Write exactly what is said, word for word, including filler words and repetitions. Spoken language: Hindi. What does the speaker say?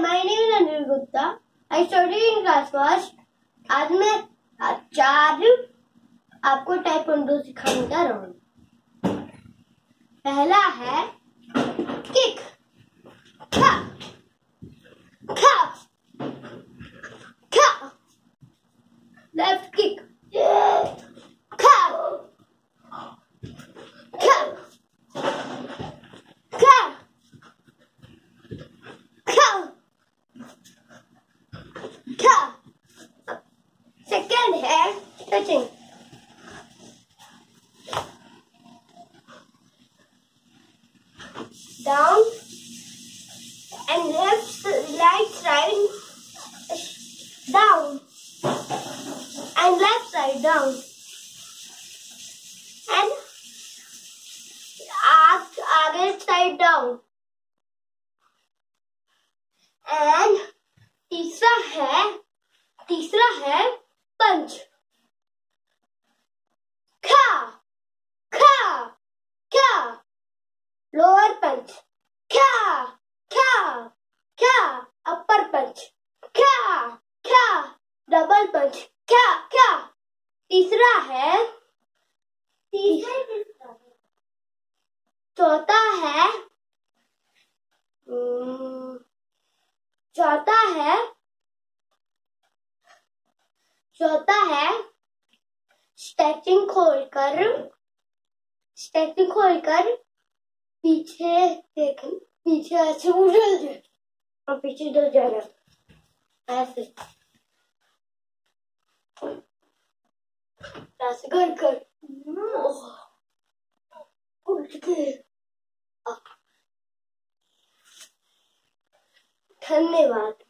my name is Anil Gupta. I study in class first. आज मैं आज चार आपको taekwondo सिखाने जा रहा हूँ। पहला है kick, खा, खा, खा, left kick, खा, खा, खा, खा। सेकंड है touching, down and left, right side down and left side down and आगे साइड डाउन। एंड तीसरा है तीसरा है पंच, खा खा खा, लोअर पंच, खा खा खा, अपर पंच, खा खा, डबल पंच, खा खा। तीसरा है तीसरा चौथा है चौथा है चौथा है स्ट्रेचिंग खोलकर स्ट्रेचिंग खोलकर पीछे देख पीछे ऐसे उछल जाए और पीछे दो जाना ऐसे ऐसे कर कर उठ के। धन्यवाद।